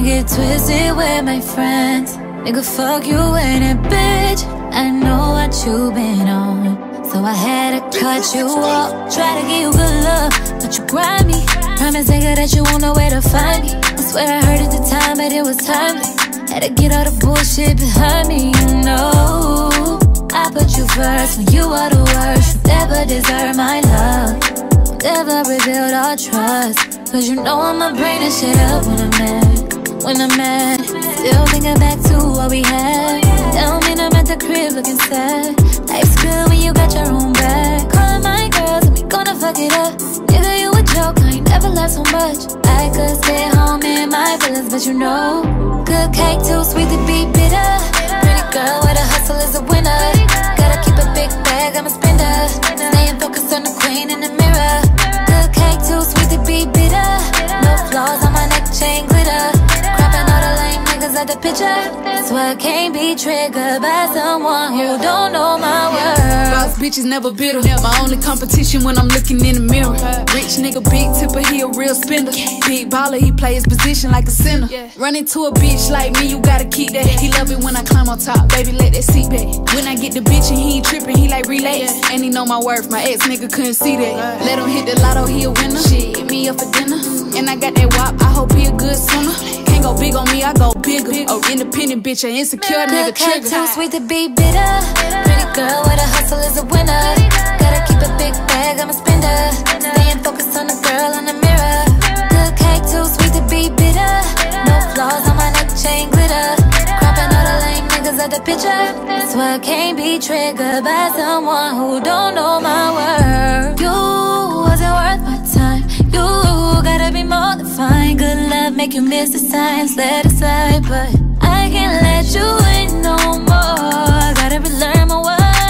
get twisted with my friends. Nigga, fuck you and that bitch. I know what you been on, so I had to cut you off. Try to give you good love, but you grind me. Promise nigga that you won't know where to find me. I swear I heard at the time, but it was timely. Had to get all the bullshit behind me, you know. I put you first when you are the worst. You never deserve my love, never revealed our trust. Cause you know I'ma bring this shit up when I'm mad. When I'm mad, still thinking back to what we had. Tell me I'm at the crib looking sad. Life's good when you got your own bag. Calling my girls and we gonna fuck it up. Nigga, you a joke, I ain't never laughed so much. I could stay home in my feelings, but you know, good cake too sweet to be bitter. Pretty girl with a hustle is a winner. Gotta keep a big bag, I'm a spender. Staying focused on the queen in the mirror. Good cake too sweet to be bitter. No flaws on my neck chain glitter. Cropping all the lame niggas at the picture. So I can't be triggered by someone who don't know my worth. Boss bitches never bitter. My only competition when I'm looking in the mirror. Rich nigga, big tipper, he a real spender. Big baller, he play his position like a center. Run into a bitch like me, you gotta keep that. He love it when I climb on top, baby, let that seat back. When I get the bitch and he ain't tripping, he like relax. And he know my worth, my ex nigga couldn't see that. Let him hit the lotto, he a winner. Shit, hit me up for dinner. And I got that wop, I hope he a good swimmer. Can't go big on me, I go bigger. Oh, independent bitch, an insecure nigga trigger. Good too sweet to be bitter. Pretty girl with a hustle is a winner. Gotta keep a big bag, I'm a spender. Staying focused on the girl in the mirror. Good cake too sweet to be bitter. No flaws on my neck chain glitter. Cropping all the lame niggas at the picture. So I can't be triggered by someone who don't know my worth. You wasn't worth my time. You gotta be more than fine. Good love make you miss the signs, let it slide, but I can't let you in no more. Gotta relearn my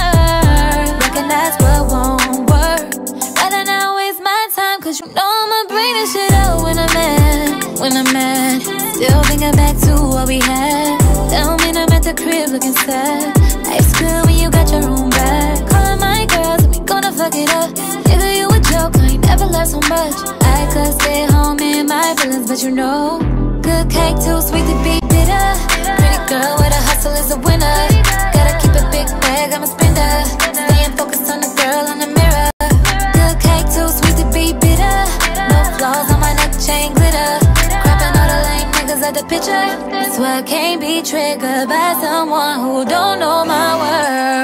worth, recognize what won't work. Rather not waste my time, cause you know I'ma bring this shit out when I'm mad. When I'm mad, still thinking back to what we had. Tell me I'm at the crib looking sad. Life's good when you got your own bag. Calling my girls and we gonna fuck it up. Nigga, you a joke, I ain't never laughed so much. I could stay home in my feelings, but you know, good cake too sweet to be bitter. Pretty girl with a hustle is a winner. Gotta keep a big bag, I'm a spender. Staying focused on the girl in the mirror. Good cake too sweet to be bitter. No flaws on my neck chain glitter. Cropping all the lame niggas at the picture. So I can't be triggered by someone who don't know my worth.